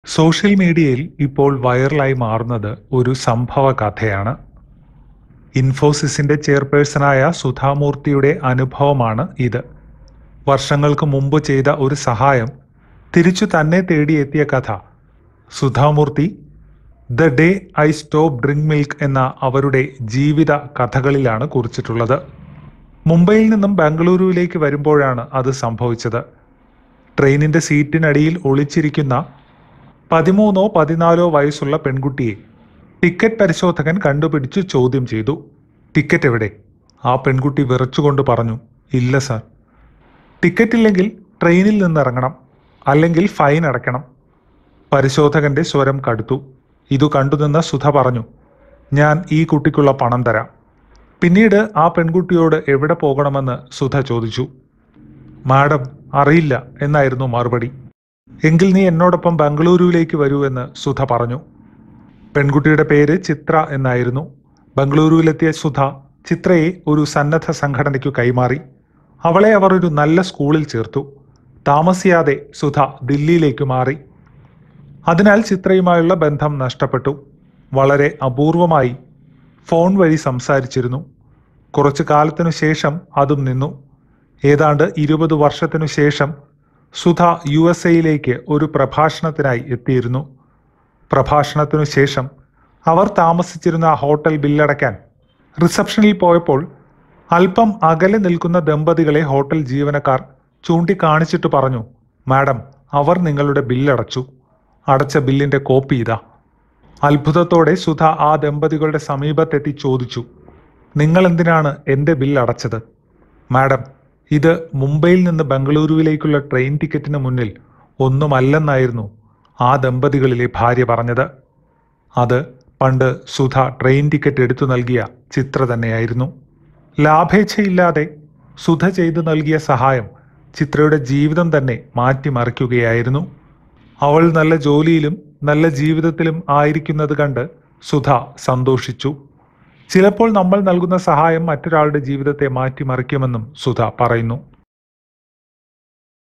Social മീഡിയയിൽ ഇപ്പോൾ വൈറലായി മാറുന്നത് ഒരു സംഭവ കഥയാണ്. ഇൻഫോസിസിന്റെ ചെയർപേഴ്സണായ സുധാമൂർത്തിയുടെ അനുഭവമാണ് ഇത്. വർഷങ്ങൾക്ക് മുമ്പ് ചെയ്ത ഒരു സഹായം തിരിച്ചു തന്നെ തേടിയെത്തിയ കഥ Sudha Murty the day I stop drink milk എന്ന അവരുടെ ജീവിത കഥകളിലാണ് കുറിച്ചിട്ടുള്ളത്. മുംബൈയിൽ നിന്നും ബംഗളൂരുവിലേക്ക് വരുമ്പോഴാണ് അത് സംഭവിച്ചത്. ട്രെയിനിന്റെ സീറ്റിനടിയിൽ ഒളിച്ചിരിക്കുന്ന 13-14 വയസ്സുള്ള പെൺകുട്ടിയെ ടിക്കറ്റ് പരിശോധകൻ കണ്ടുപിടിച്ചു ചോദ്യം ചെയ്തു. ടിക്കറ്റ് എവിടെ? ആ പെൺകുട്ടി വിറച്ചുകൊണ്ട് പറഞ്ഞു, ഇല്ല സാർ. ടിക്കറ്റ് ഇല്ലെങ്കിൽ ട്രെയിനിൽ നിന്നിറങ്ങണം, അല്ലെങ്കിൽ ഫൈൻ അടയ്ക്കണം. പരിശോധകന്റെ സ്വരം കടുത്തു. ഇതു കണ്ടുനിന്ന സുധ പറഞ്ഞു, ഞാൻ ഈ കുട്ടിക്കുള്ള പണം തരാം. പിന്നീട് ആ പെൺകുട്ടിയോട് എവിടെ പോകണമെന്ന് സുധ ചോദിച്ചു. മാഡം, അറിയില്ല എന്നായിരുന്നു മറുപടി. എങ്കിൽ നീ എന്നോടൊപ്പം ബംഗളൂരുവിലേക്ക് വരൂ എന്ന് സുധ പറഞ്ഞു. പെൺകുട്ടിയുടെ പേര് ചിത്ര എന്നായിരുന്നു. ബംഗളൂരുവിലെത്തിയ സുധ ചിത്രയെ ഒരു സന്നദ്ധ സംഘടനയ്ക്കു കൈമാറി. അവളെ അവർ ഒരു നല്ല സ്കൂളിൽ ചേർത്തു. താമസിയാതെ സുധ ദില്ലിയിലേക്ക് മാറി. അതിനാൽ ചിത്രയുമായുള്ള ബന്ധം നഷ്ടപ്പെട്ടു. വളരെ അപൂർവമായി ഫോൺ വഴി സംസാരിച്ചിരുന്നു. കുറച്ചു കാലത്തിനു ശേഷം അതും നിന്നു. ഏതാണ്ട് 20 വർഷത്തിനു ശേഷം സുധ USA ഒരു പ്രഭാഷണത്തിനായി എത്തിയിരുന്നു. പ്രഭാഷണത്തിനു ശേഷം അവർ താമസിച്ചിരുന്ന ഹോട്ടൽ ബില്ലടയ്ക്കാൻ റിസപ്ഷനിൽ പോയപ്പോൾ അല്പം അകലെ നിൽക്കുന്ന ദമ്പതികളെ ഹോട്ടൽ ജീവനക്കാർ ചൂണ്ടിക്കാണിച്ചിട്ട് പറഞ്ഞു, മാഡം, അവർ നിങ്ങളുടെ ബില്ലടച്ചു. അടച്ച ബില്ലിന്റെ കോപ്പി ഇതാ. അത്ഭുതത്തോടെ സുധ ആ ദമ്പതികളുടെ സമീപത്തെത്തി ചോദിച്ചു, നിങ്ങൾ എന്തിനാണ് എൻ്റെ ബില്ല് അടച്ചത്? മാഡം, ഇത് മുംബൈയിൽ നിന്ന് ബംഗളൂരുവിലേക്കുള്ള ട്രെയിൻ ടിക്കറ്റിന് മുന്നിൽ ഒന്നുമല്ലെന്നായിരുന്നു ആ ദമ്പതികളിലെ ഭാര്യ പറഞ്ഞത്. അത് പണ്ട് സുധ ട്രെയിൻ ടിക്കറ്റ് എടുത്തു നൽകിയ ചിത്ര തന്നെയായിരുന്നു. ലാഭേച്ഛയില്ലാതെ സുധ ചെയ്തു നൽകിയ സഹായം ചിത്രയുടെ ജീവിതം തന്നെ മാറ്റിമറിക്കുകയായിരുന്നു. അവൾ നല്ല ജോലിയിലും നല്ല ജീവിതത്തിലും ആയിരിക്കുന്നത് കണ്ട് സുധ സന്തോഷിച്ചു. ചിലപ്പോൾ നമ്മൾ നൽകുന്ന സഹായം മറ്റൊരാളുടെ ജീവിതത്തെ മാറ്റിമറിക്കുമെന്നും സുധ പറയുന്നു.